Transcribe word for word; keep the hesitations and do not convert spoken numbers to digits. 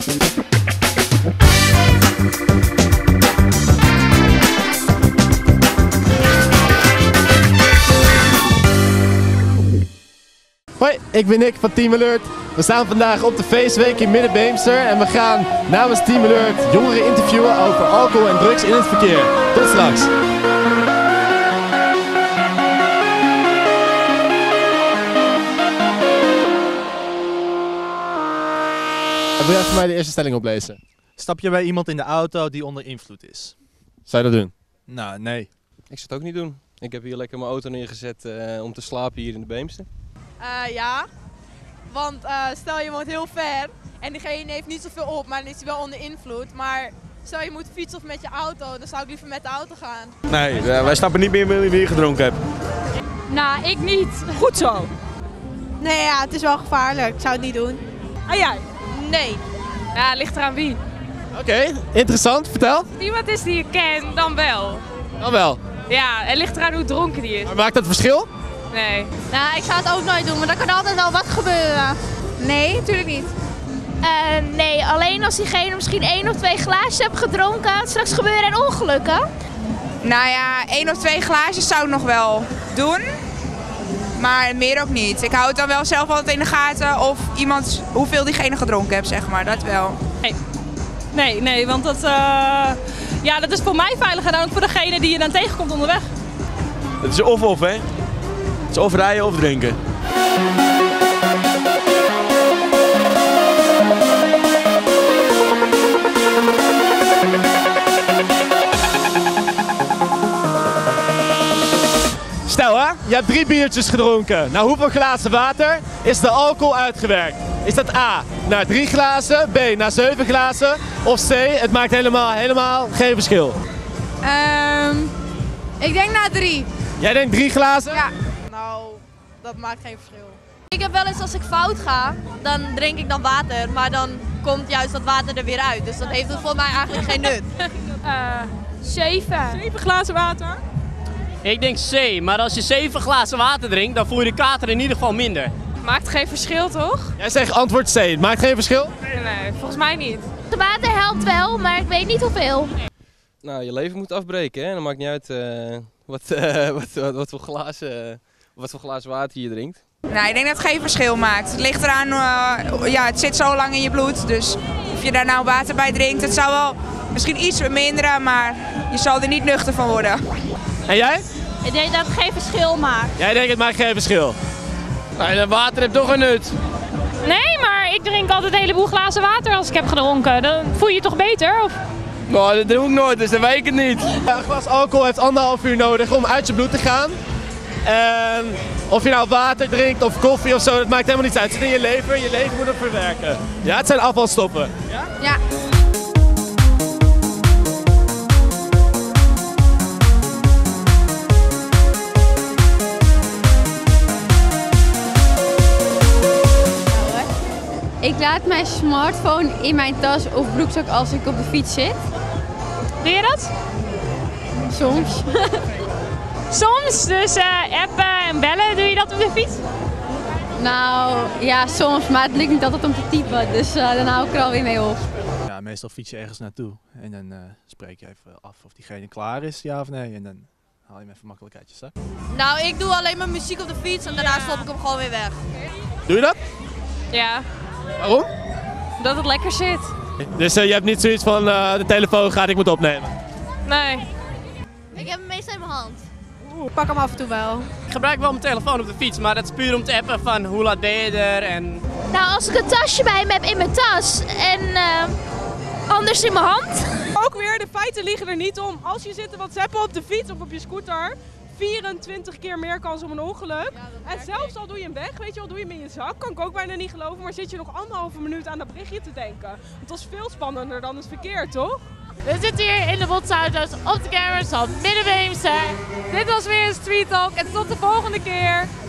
Hoi, ik ben Nick van Team Alert. We staan vandaag op de feestweek in Midden-Beemster en we gaan namens Team Alert jongeren interviewen over alcohol en drugs in het verkeer. Tot straks! Wil jij voor mij de eerste stelling oplezen? Stap je bij iemand in de auto die onder invloed is? Zou je dat doen? Nou, nee. Ik zou het ook niet doen. Ik heb hier lekker mijn auto neergezet uh, om te slapen hier in de Beemster. Uh, ja, want uh, stel je woont heel ver en diegene heeft niet zoveel op, maar dan is hij wel onder invloed. Maar stel je moet fietsen of met je auto, dan zou ik liever met de auto gaan. Nee, wij stappen niet meer wie je gedronken hebt. Nou, ik niet. Goed zo. Nee, ja, het is wel gevaarlijk. Ik zou het niet doen. En jij? Nee. Ja, het ligt eraan wie. Oké, okay, interessant. Vertel. Als iemand is die je kent, dan wel. Dan wel? Ja, het ligt eraan hoe dronken die is. Maar maakt dat verschil? Nee. Nou, ik zou het ook nooit doen, maar er kan altijd wel wat gebeuren. Nee, natuurlijk niet. Uh, nee, alleen als diegene misschien één of twee glaasjes heeft gedronken, straks gebeuren er ongelukken. Nou ja, één of twee glaasjes zou ik nog wel doen, maar meer ook niet. Ik hou het dan wel zelf altijd in de gaten of iemand, hoeveel diegene gedronken heeft, zeg maar, dat wel. Nee, nee, nee want dat, uh, ja, dat is voor mij veiliger dan ook voor degene die je dan tegenkomt onderweg. Het is of-of, hè? Het is of rijden of drinken. Stel hè, je hebt drie biertjes gedronken. Na hoeveel glazen water is de alcohol uitgewerkt? Is dat A, naar drie glazen, B, naar zeven glazen of C, het maakt helemaal, helemaal geen verschil? Um, ik denk naar drie. Jij denkt drie glazen? Ja. Nou, dat maakt geen verschil. Ik heb wel eens als ik fout ga, dan drink ik dan water, maar dan komt juist dat water er weer uit. Dus dat heeft het voor mij eigenlijk geen nut. Uh, zeven. Zeven glazen water? Ik denk C, maar als je zeven glazen water drinkt, dan voel je de kater in ieder geval minder. Maakt geen verschil, toch? Jij zegt antwoord C, het maakt geen verschil? Nee, nee, volgens mij niet. Het water helpt wel, maar ik weet niet hoeveel. Nou, je leven moet afbreken, hè? Dan maakt niet uit uh, wat, uh, wat, wat, wat, voor glazen, uh, wat voor glazen water je drinkt. Nou, ik denk dat het geen verschil maakt. Het ligt eraan, uh, ja, het zit zo lang in je bloed, dus of je daar nou water bij drinkt, het zou wel misschien iets verminderen, maar je zal er niet nuchter van worden. En jij? Ik denk dat het geen verschil maakt. Jij denkt het maakt geen verschil? Nou, dat water heeft toch een nut. Nee, maar ik drink altijd een heleboel glazen water als ik heb gedronken. Dan voel je je toch beter? Of? Nou, dat doe ik nooit, dus dan weet ik het niet. Een glas alcohol heeft anderhalf uur nodig om uit je bloed te gaan. En of je nou water drinkt of koffie of zo, dat maakt helemaal niets uit. Het zit in je lever, je lever moet het verwerken. Ja, het zijn afvalstoffen. Ja? Ja. Ik laat mijn smartphone in mijn tas of broekzak als ik op de fiets zit. Doe je dat? Soms. Soms, dus uh, appen en bellen, doe je dat op de fiets? Nou, ja soms, maar het lukt niet altijd om te typen, dus uh, dan hou ik er alweer mee op. Ja, meestal fiets je ergens naartoe en dan uh, spreek je even af of diegene klaar is, ja of nee. En dan haal je hem even makkelijk uit je zak. Nou, ik doe alleen maar muziek op de fiets en daarna stop ik hem gewoon weer weg. Doe je dat? Ja. Waarom? Dat het lekker zit. Dus uh, je hebt niet zoiets van uh, de telefoon gaat, ik moet opnemen? Nee. Ik heb hem meestal in mijn hand. Oeh, pak hem af en toe wel. Ik gebruik wel mijn telefoon op de fiets, maar dat is puur om te appen van hoe laat ben je er en... Nou, als ik een tasje bij me heb in mijn tas en uh, anders in mijn hand. Ook weer, de feiten liggen er niet om. Als je zit te whatsappen op de fiets of op je scooter, vierentwintig keer meer kans op een ongeluk. Ja, en zelfs al doe je hem weg, weet je wel, doe je hem in je zak, kan ik ook bijna niet geloven, maar zit je nog anderhalve minuut aan dat berichtje te denken. Want dat is veel spannender dan het verkeer, toch? We zitten hier in de botsauto's op de campers van Midden-Beemster. Dit was weer een Street Talk en tot de volgende keer.